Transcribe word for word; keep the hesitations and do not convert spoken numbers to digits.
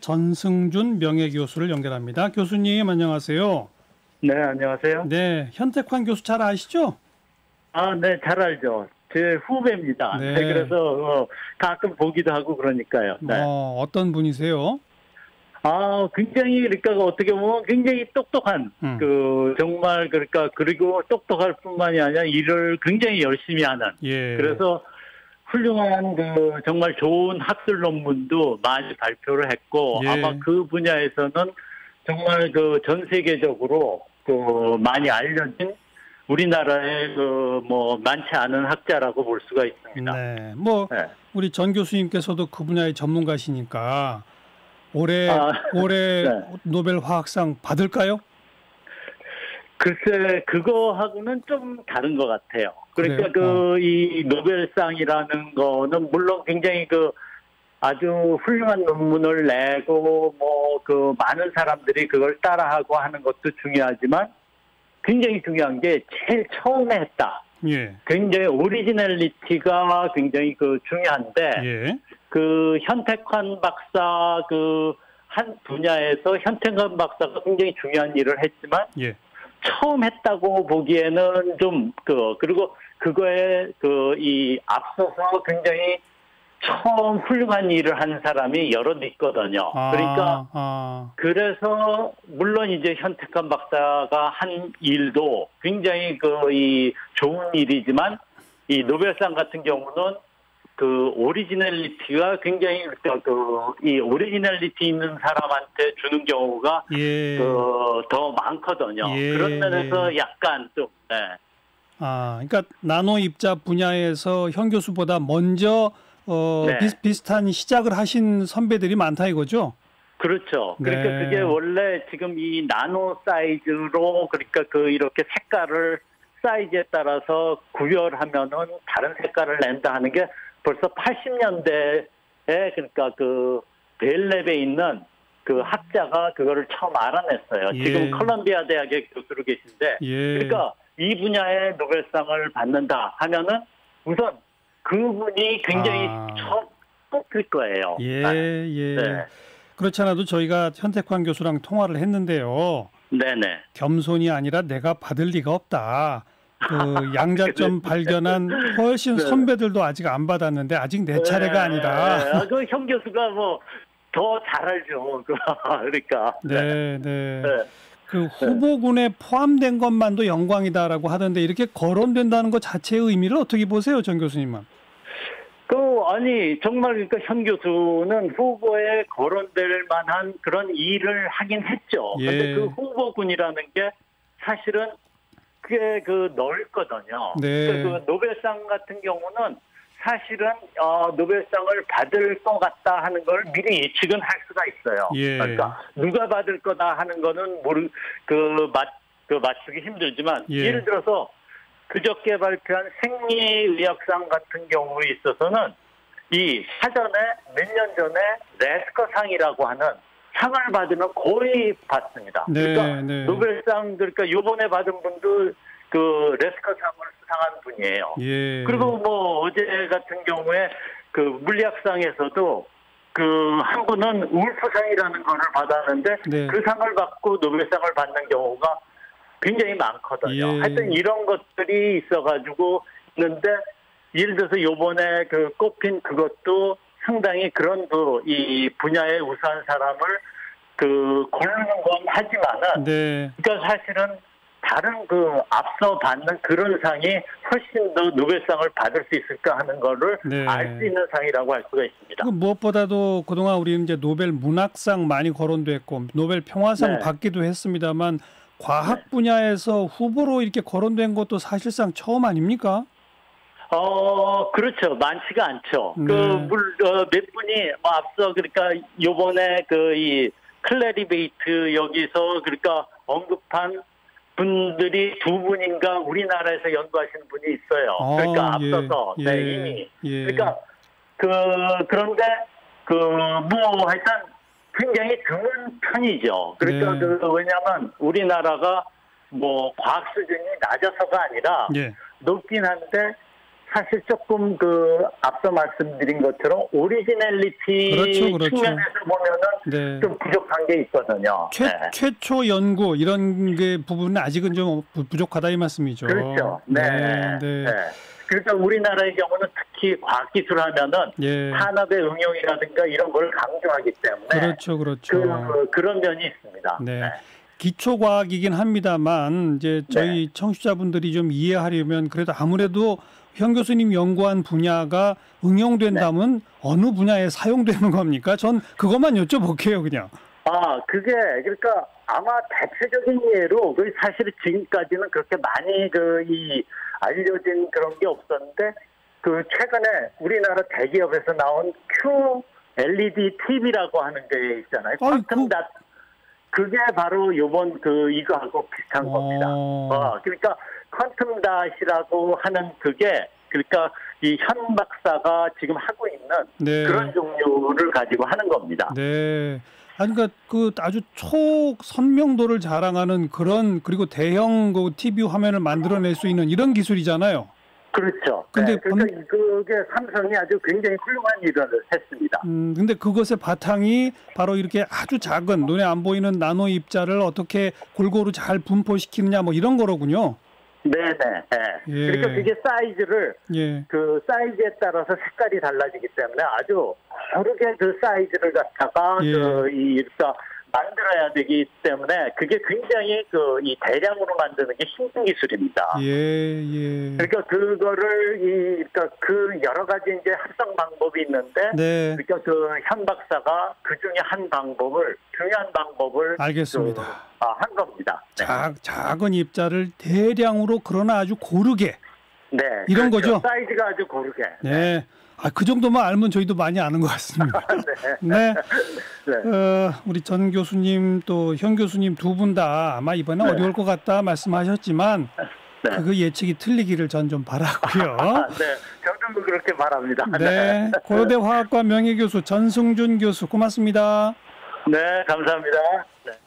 전승준 명예교수를 연결합니다. 교수님 안녕하세요. 네, 안녕하세요. 네, 현택환 교수 잘 아시죠? 아, 네, 잘 알죠. 제 후배입니다. 네. 네, 그래서 어, 가끔 보기도 하고 그러니까요. 네. 어, 어떤 분이세요? 아, 굉장히 그러니까 어떻게 보면 굉장히 똑똑한 음. 그 정말 그러니까 그리고 똑똑할 뿐만이 아니라 일을 굉장히 열심히 하는. 예. 그래서 훌륭한 그 정말 좋은 학술 논문도 많이 발표를 했고 예. 아마 그 분야에서는 정말 그 전 세계적으로 그 많이 알려진 우리나라의 그 뭐 많지 않은 학자라고 볼 수가 있습니다. 네, 뭐 네. 우리 전 교수님께서도 그 분야의 전문가시니까 올해 아, 올해 네. 노벨 화학상 받을까요? 글쎄 그거하고는 좀 다른 것 같아요. 그러니까 그래요? 그 이 노벨상이라는 거는 물론 굉장히 그 아주 훌륭한 논문을 내고 뭐 그 많은 사람들이 그걸 따라하고 하는 것도 중요하지만 굉장히 중요한 게 제일 처음에 했다. 예. 굉장히 오리지널리티가 굉장히 그 중요한데 예. 그 현택환 박사 그 한 분야에서 현택환 박사가 굉장히 중요한 일을 했지만 예. 처음 했다고 보기에는 좀 그 그리고 그거에 그 이 앞서서 굉장히 처음 훌륭한 일을 한 사람이 여럿 있거든요. 아, 그러니까 아. 그래서 물론 이제 현택환 박사가 한 일도 굉장히 그 이 좋은 일이지만 이 노벨상 같은 경우는 그 오리지널리티가 굉장히 그 이 오리지널리티 있는 사람한테 주는 경우가 예. 그 더 많거든요. 예, 그런 면에서 예. 약간 좀 네. 아, 그러니까 나노 입자 분야에서 현 교수보다 먼저 어, 네. 비슷, 비슷한 시작을 하신 선배들이 많다 이거죠? 그렇죠. 그러니까 네. 그게 원래 지금 이 나노 사이즈로 그러니까 그 이렇게 색깔을 사이즈에 따라서 구별하면은 다른 색깔을 낸다 하는 게 벌써 팔십 년대에 그러니까 그 벨랩에 있는 그 학자가 그거를 처음 알아냈어요. 예. 지금 콜롬비아 대학의 교수로 계신데 예. 그러니까 이 분야의 노벨상을 받는다 하면은 우선 그분이 굉장히 아. 처음 뽑힐 거예요. 예, 예. 네. 그렇지 않아도 저희가 현택환 교수랑 통화를 했는데요. 네네. 겸손이 아니라 내가 받을 리가 없다. 그 양자점 발견한 훨씬 네. 선배들도 아직 안 받았는데 아직 내 차례가 아니다. 그 형 교수가 뭐 더 잘 알죠. 그러니까. 네, 네. 네. 그 후보군에 포함된 것만도 영광이다라고 하던데 이렇게 거론된다는 것 자체의 의미를 어떻게 보세요, 전 교수님은? 그 아니 정말 그러니까 현 교수는 후보에 거론될 만한 그런 일을 하긴 했죠. 예. 근데 그 후보군이라는 게 사실은 꽤 그 넓거든요. 네. 그러니까 그 노벨상 같은 경우는 사실은 어, 노벨상을 받을 것 같다 하는 걸 미리 예측은 할 수가 있어요. 예. 그러니까 누가 받을 거다 하는 거는 모르 그 맞 그 맞추기 힘들지만 예. 예를 들어서 그저께 발표한 생리의학상 같은 경우에 있어서는 이 사전에 몇 년 전에 레스커상이라고 하는 상을 받으면 거의 받습니다. 네, 그러니까 네. 노벨상 그러니까 요번에 받은 분도 그 레스커상을 수상한 분이에요. 예. 그리고 뭐 어제 같은 경우에 그 물리학상에서도 그 한 분은 울프상이라는 거를 받았는데 네. 그 상을 받고 노벨상을 받는 경우가 굉장히 많거든요. 예. 하여튼 이런 것들이 있어가지고 있는데 예를 들어서 요번에 그 꼽힌 그것도 상당히 그런 그 이 분야에 우수한 사람을 그 고르는 건 하지만은 네. 그러니까 사실은 다른 그 앞서 받는 그런 상이 훨씬 더 노벨상을 받을 수 있을까 하는 거를 네. 알 수 있는 상이라고 할 수가 있습니다. 그 무엇보다도 그동안 우리는 이제 노벨 문학상 많이 거론됐고 노벨 평화상 네. 받기도 했습니다만 과학 분야에서 후보로 이렇게 거론된 것도 사실상 처음 아닙니까? 어, 그렇죠. 많지가 않죠. 네. 그, 물, 어, 몇 분이, 뭐, 앞서, 그러니까, 요번에 그, 이, 클래리베이트 여기서, 그러니까, 언급한 분들이 두 분인가 우리나라에서 연구하시는 분이 있어요. 아, 그러니까, 예, 앞서서, 예, 네, 이미. 예. 그러니까, 그, 그런데, 그, 뭐, 하여튼, 굉장히 드문 편이죠. 그러니까, 네. 그, 왜냐면, 우리나라가, 뭐, 과학 수준이 낮아서가 아니라, 예. 높긴 한데 사실 조금 그 앞서 말씀드린 것처럼 오리지널리티 그렇죠, 그렇죠. 측면에서 보면은 네. 좀 부족한 게 있거든요. 최, 네. 최초 연구 이런 게 부분은 아직은 좀 부- 부족하다 이 말씀이죠. 그렇죠. 네. 네, 네. 네. 그러니까 우리나라의 경우는 특히 과학기술 하면은 예. 산업의 응용이라든가 이런 걸 강조하기 때문에 그렇죠, 그렇죠. 그, 그런 면이 있습니다. 네. 네. 기초과학이긴 합니다만 이제 저희 청취자분들이 좀 이해하려면 그래도 아무래도 현 교수님 연구한 분야가 응용된다면 네. 어느 분야에 사용되는 겁니까? 전 그것만 여쭤볼게요, 그냥. 아, 그게 그러니까 아마 대표적인 예로 그 사실 지금까지는 그렇게 많이 그 이 알려진 그런 게 없었는데 그 최근에 우리나라 대기업에서 나온 큐 엘이디 티비라고 하는 게 있잖아요. 아이, 퀀텀 그- 닷 그게 바로 요번 그 이거하고 비슷한 어. 겁니다. 어, 그러니까 퀀텀 닷이라고 하는 그게 그러니까 이 현 박사가 지금 하고 있는 네. 그런 종류를 가지고 하는 겁니다. 네. 아니, 그러니까 그 아주 초선명도를 자랑하는 그런 그리고 대형 그 티비 화면을 만들어낼 수 있는 이런 기술이잖아요. 그렇죠. 근데 네, 그러니까 그게 삼성이 아주 굉장히 훌륭한 일을 했습니다. 음, 근데 그것의 바탕이 바로 이렇게 아주 작은 눈에 안 보이는 나노 입자를 어떻게 골고루 잘 분포시키느냐 뭐 이런 거로군요. 네네. 네. 예. 그러니까 그게 사이즈를 예. 그 사이즈에 따라서 색깔이 달라지기 때문에 아주 고르게 그 사이즈를 갖다가 예. 그 이 그러니까 만들어야 되기 때문에 그게 굉장히 그 이 대량으로 만드는 게 힘든 기술입니다. 예, 예. 그러니까 그거를 이 그러니까 그 여러 가지 이제 합성 방법이 있는데 네. 그러니까 그 현 박사가 그 중에 한 방법을 중요한 방법을 알겠습니다. 그, 아, 한 겁니다. 네. 작, 작은 입자를 대량으로 그러나 아주 고르게. 네, 이런 그렇죠. 거죠? 사이즈가 아주 고르게. 네. 아, 그 정도만 알면 저희도 많이 아는 것 같습니다. 네. 네. 어, 우리 전 교수님 또 현 교수님 두 분 다 아마 이번에 네. 어려울 것 같다 말씀하셨지만 네. 그 예측이 틀리기를 전 좀 바라고요. 아, 네, 저도 그렇게 바랍니다. 네. 고려대 화학과 명예교수 전승준 교수 고맙습니다. 네, 감사합니다. 네.